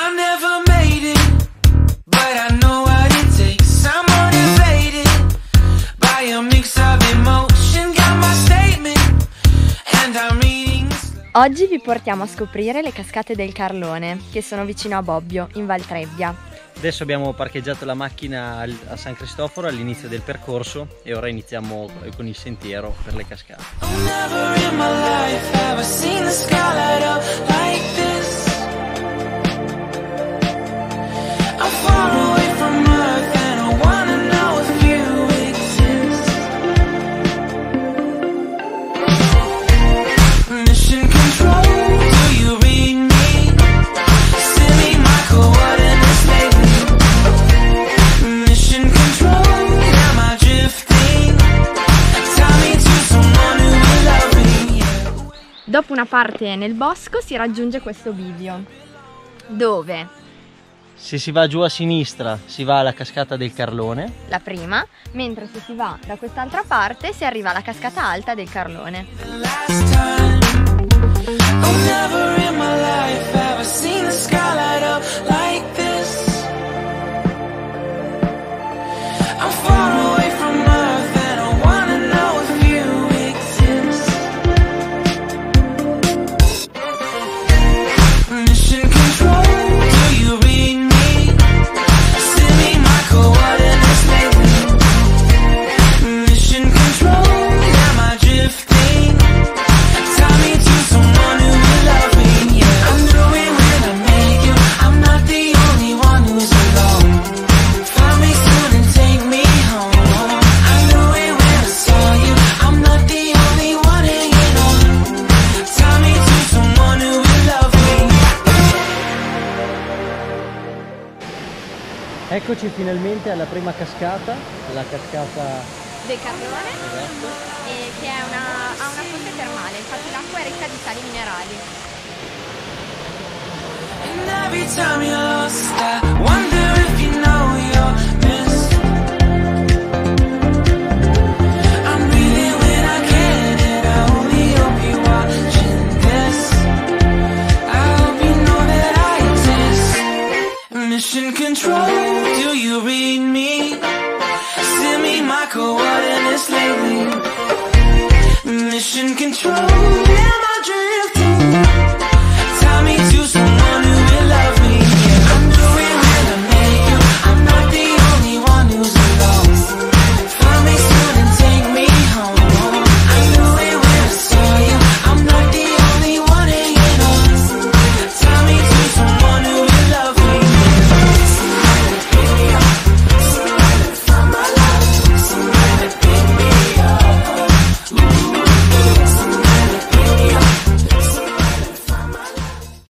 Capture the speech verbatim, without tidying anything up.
I never made it, but I know what it takes. I'm motivated by a mix of emotion. Got my statement and I'm reading. Oggi vi portiamo a scoprire le cascate del Carlone, che sono vicino a Bobbio, in Val Trebbia. Adesso abbiamo parcheggiato la macchina a San Cristoforo all'inizio del percorso e ora iniziamo con il sentiero per le cascate. Dopo una parte nel bosco si raggiunge questo bivio, dove se si va giù a sinistra si va alla cascata del Carlone, la prima, mentre se si va da quest'altra parte si arriva alla cascata alta del Carlone. Eccoci finalmente alla prima cascata, la cascata del Carlone, esatto. E che è una, ha una fonte termale, infatti l'acqua è ricca di sali minerali. Mission control, do you read me? Send me my coordinates lately. Mission control.